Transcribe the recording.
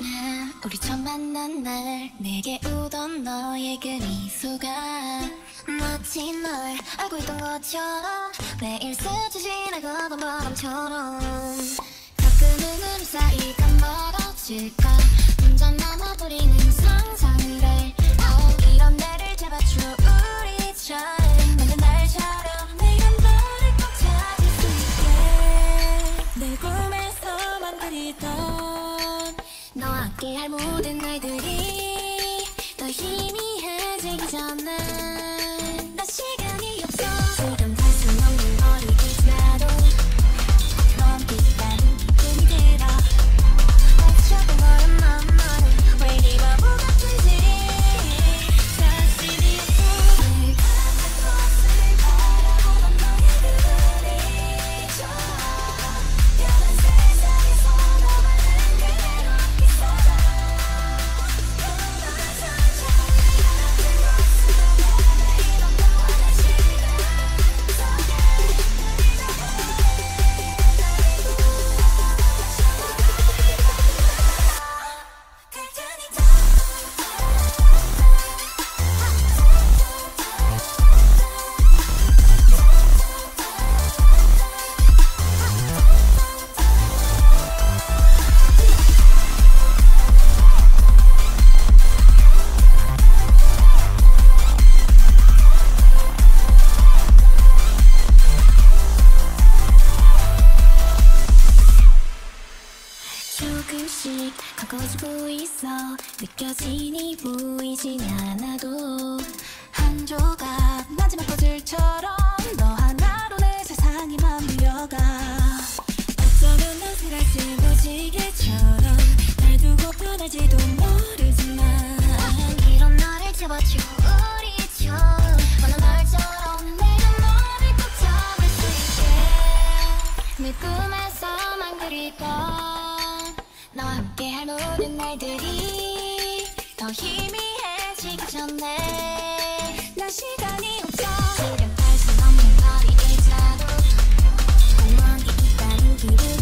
나 우리 처음 만난 날 내게 오던 너의 그 미소가 마치 널 알고 있던 것처럼 매일 스쳐 지나가던 바람처럼 가끔은 우리 사이가 멀어질까 혼자 남아버리는 상상을 해 이런 날을 잡아줘 우리처럼 너는 날처럼 내가 너를 꼭 찾을 수 있게 내 꿈에서만 그리던 너와 함께할 모든 날들이 더 희미해지기 전에 나 시간이 없어 지금 갈 수 없는 거리일지라도 너와 함께 있다는 기분이 들어 어쩌고 너란 너는 왜 이리 바보 같은지 자신이 없어 늘 같은 곳을 바라보던 너의 그림처럼 변한 세상에서 너만은 그대로 있어라 조금씩 가까워지고 있어 느껴지니 보이진 않아도 한 조각 마지막 퍼즐처럼 너 하나로 내 세상이 맘밀려가 어쩌면 넌 생각 무지개처럼 날 두고 편할지도 모르지만 이런 나를 잡아줘 우리처럼 어느 날처럼 내가 너를 꼭 잡을 수 있게 내 꿈에서만 그리던 너와 함께할 모든 날들이 더 희미해지기 전에 난 시간이 없어 지금 갈 수 없는 거리일지라도 너와 함께 있다는 기분